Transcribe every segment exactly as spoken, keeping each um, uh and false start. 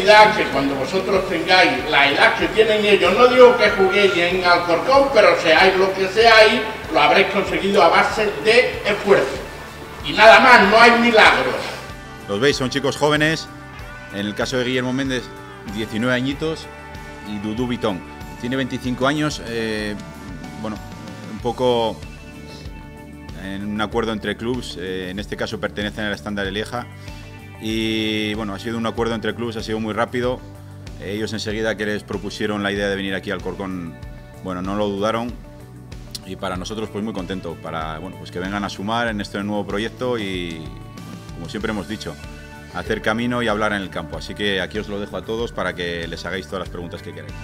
seguridad que cuando vosotros tengáis la edad que tienen ellos, no digo que juguéis en Alcorcón, pero seáis lo que seáis, lo habréis conseguido a base de esfuerzo. Y nada más, no hay milagros. Los veis, son chicos jóvenes, en el caso de Guillermo Méndez, diecinueve añitos, y Dudu Vitón, tiene veinticinco años, eh, bueno, un poco en un acuerdo entre clubes, eh, en este caso pertenecen al Estándar de Lieja, y bueno, ha sido un acuerdo entre clubes, ha sido muy rápido. Ellos enseguida que les propusieron la idea de venir aquí al Alcorcón, bueno, no lo dudaron, y para nosotros pues muy contento, para bueno, pues que vengan a sumar en este nuevo proyecto y, como siempre hemos dicho, hacer camino y hablar en el campo. Así que aquí os lo dejo a todos para que les hagáis todas las preguntas que queráis.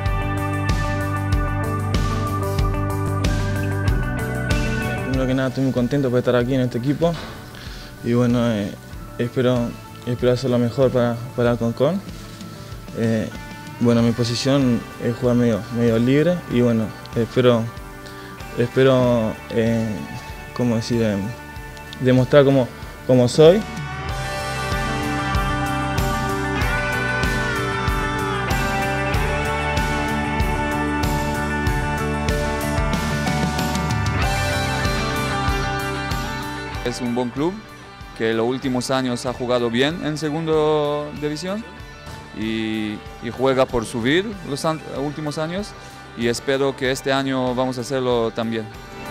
Primero que nada estoy muy contento por estar aquí en este equipo y bueno, eh, espero, espero hacer lo mejor para, para Alcorcón. Eh, bueno, mi posición es jugar medio, medio libre y bueno, espero, espero eh, ¿cómo decir? Eh, demostrar cómo, cómo soy. Es un buen club que en los últimos años ha jugado bien en segunda división y, y juega por subir los últimos años y espero que este año vamos a hacerlo también.